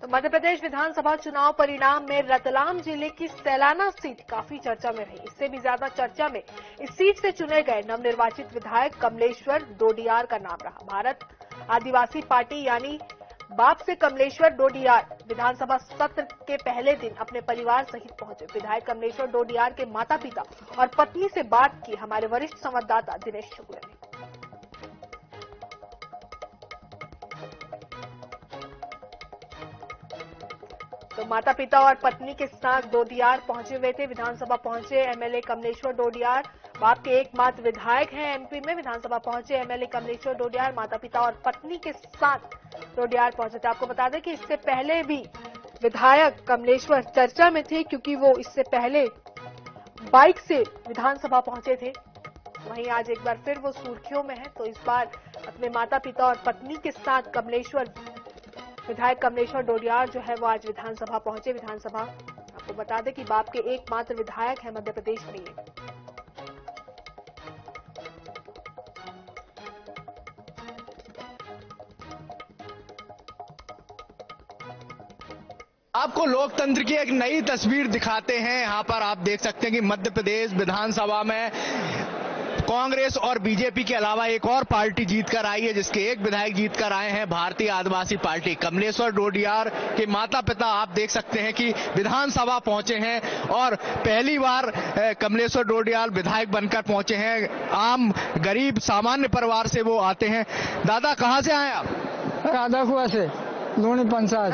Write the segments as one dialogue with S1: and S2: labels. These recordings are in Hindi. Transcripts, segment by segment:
S1: तो मध्य प्रदेश विधानसभा चुनाव परिणाम में रतलाम जिले की सैलाना सीट काफी चर्चा में रही। इससे भी ज्यादा चर्चा में इस सीट से चुने गए नवनिर्वाचित विधायक कमलेश्वर डोडियार का नाम रहा। भारत आदिवासी पार्टी यानी बाप से कमलेश्वर डोडियार विधानसभा सत्र के पहले दिन अपने परिवार सहित पहुंचे। विधायक कमलेश्वर डोडियार के माता पिता और पत्नी से बात की हमारे वरिष्ठ संवाददाता दिनेश शुक्ला ने। तो माता पिता और पत्नी के साथ डोडियार पहुंचे हुए थे। विधानसभा पहुंचे एमएलए कमलेश्वर डोडियार, बाप के एकमात्र विधायक हैं एमपी में। विधानसभा पहुंचे एमएलए कमलेश्वर डोडियार, माता पिता और पत्नी के साथ डोडियार पहुंचे थे। आपको बता दें कि इससे पहले भी विधायक कमलेश्वर चर्चा में थे, क्योंकि वो इससे पहले बाइक से विधानसभा पहुंचे थे। वहीं आज एक बार फिर वो सुर्खियों में है। तो इस बार अपने माता पिता और पत्नी के साथ विधायक कमलेश्वर डोडियार जो है वो आज विधानसभा पहुंचे। विधानसभा आपको बता दें कि बाप के एकमात्र विधायक है मध्य प्रदेश में ये।
S2: आपको लोकतंत्र की एक नई तस्वीर दिखाते हैं। यहां पर आप देख सकते हैं कि मध्य प्रदेश विधानसभा में कांग्रेस और बीजेपी के अलावा एक और पार्टी जीतकर आई है, जिसके एक विधायक जीतकर आए हैं भारतीय आदिवासी पार्टी। कमलेश्वर डोडियार के माता पिता आप देख सकते हैं कि विधानसभा पहुंचे हैं और पहली बार कमलेश्वर डोडियार विधायक बनकर पहुंचे हैं। आम गरीब सामान्य परिवार से वो आते हैं। दादा कहां से आए आप?
S3: राधाकुआ से, लोनी पंचायत।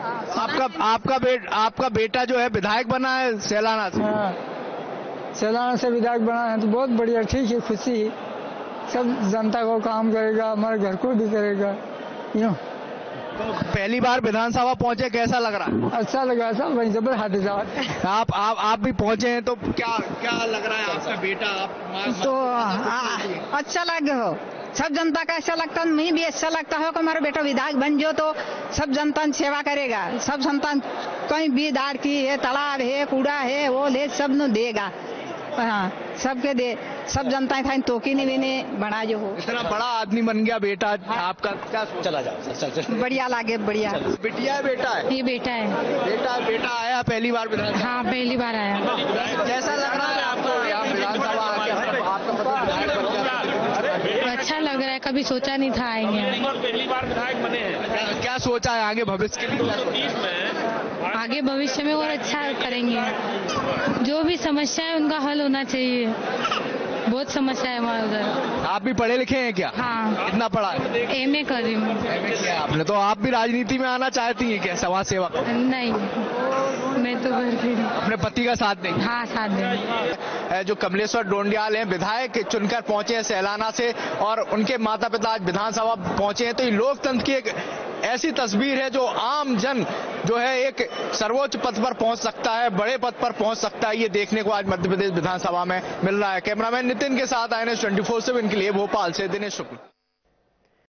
S2: आपका बेटा जो है विधायक बना है सैलाना से।
S3: सैलाना से विधायक बना है तो बहुत बढ़िया, ठीक है, खुशी। सब जनता को काम करेगा, हमारे घर को भी करेगा। यूँ
S2: तो पहली बार विधानसभा पहुंचे, कैसा लग रहा?
S3: अच्छा लगा सब, वहीं जबर हाथे जाओ।
S2: आप भी पहुंचे हैं तो क्या लग रहा है? आपका बेटा
S4: तो अच्छा लगे हो, सब जनता का अच्छा लगता है। मुझे भी अच्छा लगता है कि हमारा बेटा विधायक बन जो तो सब जनता की सेवा करेगा। सब जनता कहीं भी दार की है, तालाब है, कूड़ा है, वो ले सब न देगा। हाँ, सबके दे, सब जनता था तोकी नहीं बना जो हो।
S2: इतना बड़ा आदमी बन गया बेटा आपका, क्या चला जाओ।
S4: बढ़िया लागे, बढ़िया।
S2: बिटिया है बेटा है?
S4: ये बेटा है।
S2: बेटा आया पहली बार विधानसभा?
S4: हाँ, पहली बार आया।
S2: कैसा लग रहा है आपको यहाँ विधानसभा आके?
S5: अच्छा लग रहा है, कभी सोचा नहीं था आएंगे।
S6: पहली बार विधायक बने हैं।
S2: क्या सोचा है आगे भविष्य के लिए?
S5: आगे भविष्य में और अच्छा करेंगे। जो भी समस्या है उनका हल होना चाहिए। बहुत समस्या है हमारे उधर।
S2: आप भी पढ़े लिखे हैं क्या?
S5: हाँ।
S2: कितना पढ़ा है?
S5: एमए कर रही हूँ।
S2: एमए किया आपने, तो आप भी राजनीति में आना चाहती हैं क्या, समाज सेवा?
S5: नहीं, मैं तो घर पे हूँ।
S2: अपने पति का साथ देंगे?
S5: हाँ, साथ देंगे।
S2: जो कमलेश्वर डोडियार हैं विधायक चुनकर पहुंचे हैं सैलाना से और उनके माता पिता आज विधानसभा पहुंचे हैं। तो ये लोकतंत्र की एक ऐसी तस्वीर है जो आम जन जो है एक सर्वोच्च पद पर पहुंच सकता है, बड़े पद पर पहुंच सकता है। ये देखने को आज मध्य प्रदेश विधानसभा में मिल रहा है। कैमरामैन नितिन के साथ INS 24/7 के लिए भोपाल से दिनेश शुक्ला।